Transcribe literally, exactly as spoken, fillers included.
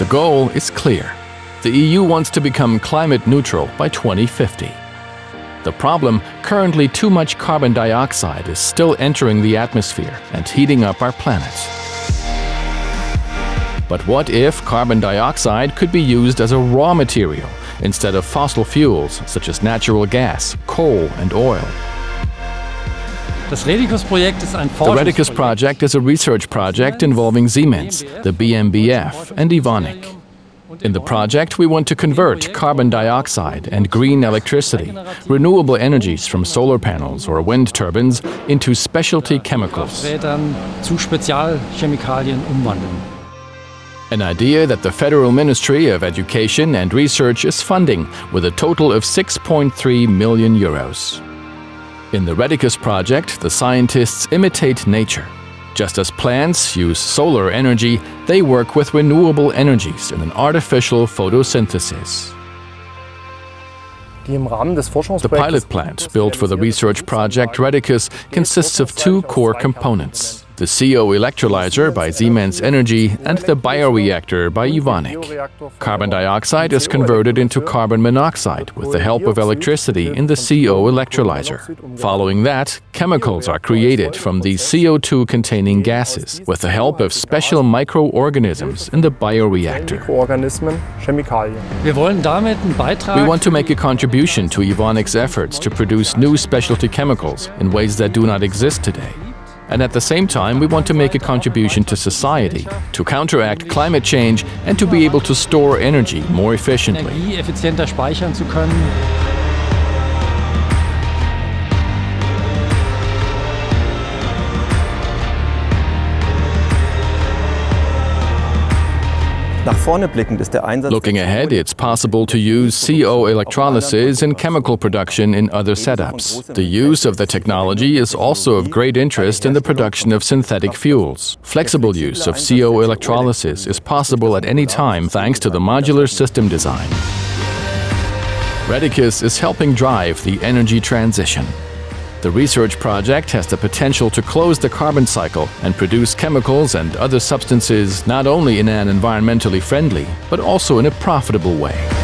The goal is clear. The E U wants to become climate neutral by twenty fifty. The problem, currently too much carbon dioxide is still entering the atmosphere and heating up our planet. But what if carbon dioxide could be used as a raw material instead of fossil fuels such as natural gas, coal and oil? The Rheticus project is a research project involving Siemens, the B M B F and Evonik. In the project, we want to convert carbon dioxide and green electricity, renewable energies from solar panels or wind turbines, into specialty chemicals. An idea that the Federal Ministry of Education and Research is funding with a total of six point three million euros. In the Rheticus project, the scientists imitate nature. Just as plants use solar energy, they work with renewable energies in an artificial photosynthesis. The pilot plant, built for the research project Rheticus, consists of two core components: the C O electrolyzer by Siemens Energy and the bioreactor by Evonik. Carbon dioxide is converted into carbon monoxide with the help of electricity in the C O electrolyzer. Following that, chemicals are created from these C O two containing gases with the help of special microorganisms in the bioreactor. We want to make a contribution to Evonik's efforts to produce new specialty chemicals in ways that do not exist today. And at the same time, we want to make a contribution to society, to counteract climate change and to be able to store energy more efficiently. Looking ahead, it's possible to use C O electrolysis in chemical production in other setups. The use of the technology is also of great interest in the production of synthetic fuels. Flexible use of C O electrolysis is possible at any time thanks to the modular system design. Rheticus is helping drive the energy transition. The research project has the potential to close the carbon cycle and produce chemicals and other substances not only in an environmentally friendly, but also in a profitable way.